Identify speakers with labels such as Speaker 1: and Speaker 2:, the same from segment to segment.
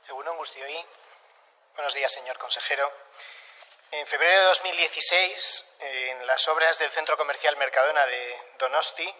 Speaker 1: Egunon Guztioi. Buenos días, señor consejero. En febrero de 2016, en las obras del Centro Comercial Mercadona de Donosti,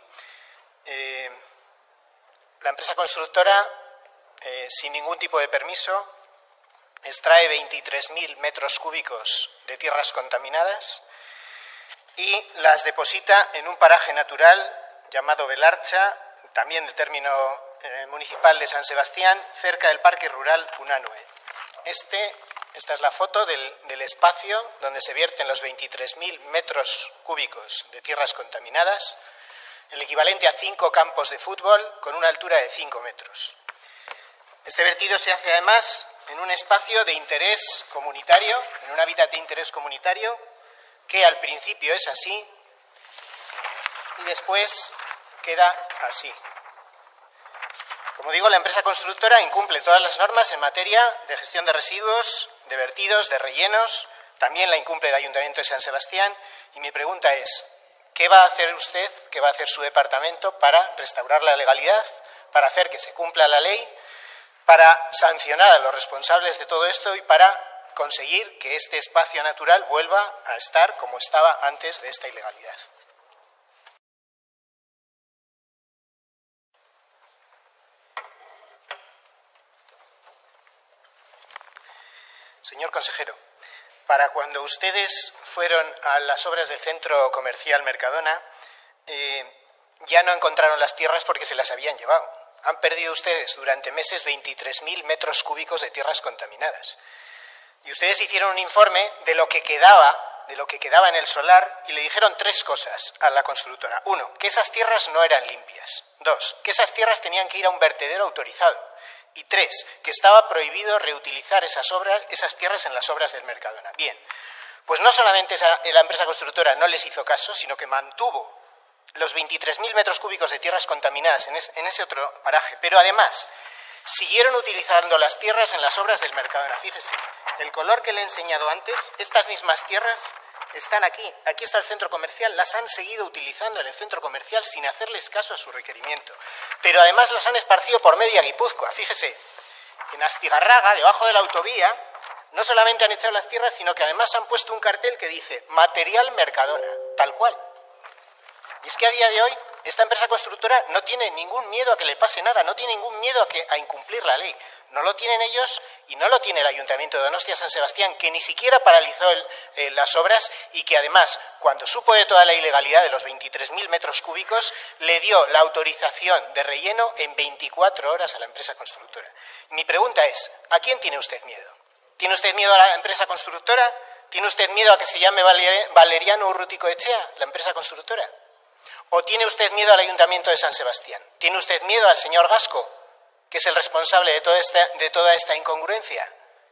Speaker 1: la empresa constructora, sin ningún tipo de permiso, extrae 23.000 metros cúbicos de tierras contaminadas y las deposita en un paraje natural llamado Belarcha, también de término municipal de San Sebastián, cerca del Parque Rural Unanue. Esta es la foto del espacio donde se vierten los 23.000 metros cúbicos de tierras contaminadas, el equivalente a 5 campos de fútbol con una altura de 5 metros. Este vertido se hace además en un espacio de interés comunitario, en un hábitat de interés comunitario, que al principio es así y después queda así. Como digo, la empresa constructora incumple todas las normas en materia de gestión de residuos, de vertidos, de rellenos. También la incumple el Ayuntamiento de San Sebastián. Y mi pregunta es, ¿qué va a hacer usted, qué va a hacer su departamento para restaurar la legalidad, para hacer que se cumpla la ley, para sancionar a los responsables de todo esto y para conseguir que este espacio natural vuelva a estar como estaba antes de esta ilegalidad? Señor consejero, para cuando ustedes fueron a las obras del Centro Comercial Mercadona, ya no encontraron las tierras porque se las habían llevado. Han perdido ustedes durante meses 23.000 metros cúbicos de tierras contaminadas. Y ustedes hicieron un informe de lo que quedaba en el solar y le dijeron 3 cosas a la constructora. 1, que esas tierras no eran limpias. 2, que esas tierras tenían que ir a un vertedero autorizado. Y 3, que estaba prohibido reutilizar esas tierras en las obras del Mercadona. Bien, pues no solamente la empresa constructora no les hizo caso, sino que mantuvo los 23.000 metros cúbicos de tierras contaminadas en ese otro paraje, pero además siguieron utilizando las tierras en las obras del Mercadona. Fíjese, el color que le he enseñado antes, estas mismas tierras están aquí. Aquí está el centro comercial, las han seguido utilizando en el centro comercial sin hacerles caso a su requerimiento. Pero además las han esparcido por media Guipúzcoa. Fíjese, en Astigarraga, debajo de la autovía, no solamente han echado las tierras, sino que además han puesto un cartel que dice material Mercadona, tal cual. Y es que a día de hoy esta empresa constructora no tiene ningún miedo a que le pase nada, no tiene ningún miedo a incumplir la ley. No lo tienen ellos y no lo tiene el Ayuntamiento de Donostia San Sebastián, que ni siquiera paralizó las obras y que además, cuando supo de toda la ilegalidad de los 23.000 metros cúbicos, le dio la autorización de relleno en 24 horas a la empresa constructora. Y mi pregunta es, ¿a quién tiene usted miedo? ¿Tiene usted miedo a la empresa constructora? ¿Tiene usted miedo a que se llame Valeriano Urruticoechea, la empresa constructora? ¿O tiene usted miedo al Ayuntamiento de San Sebastián? ¿Tiene usted miedo al señor Gasco, que es el responsable de toda esta incongruencia?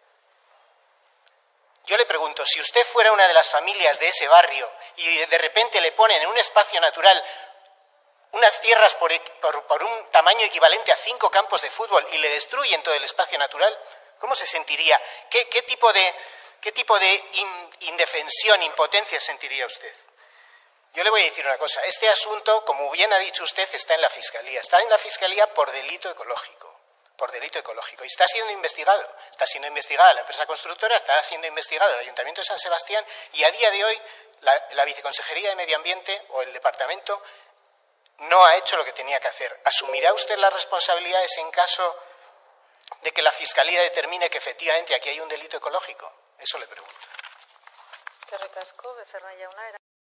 Speaker 1: Yo le pregunto, si usted fuera una de las familias de ese barrio y de repente le ponen en un espacio natural unas tierras por un tamaño equivalente a 5 campos de fútbol y le destruyen todo el espacio natural, ¿cómo se sentiría? ¿Qué tipo de indefensión, impotencia sentiría usted? Yo le voy a decir una cosa, este asunto, como bien ha dicho usted, está en la Fiscalía. Está en la Fiscalía por delito ecológico. Y está siendo investigada la empresa constructora, está siendo investigado el Ayuntamiento de San Sebastián y a día de hoy la Viceconsejería de Medio Ambiente o el Departamento no ha hecho lo que tenía que hacer. ¿Asumirá usted las responsabilidades en caso de que la Fiscalía determine que efectivamente aquí hay un delito ecológico? Eso le pregunto.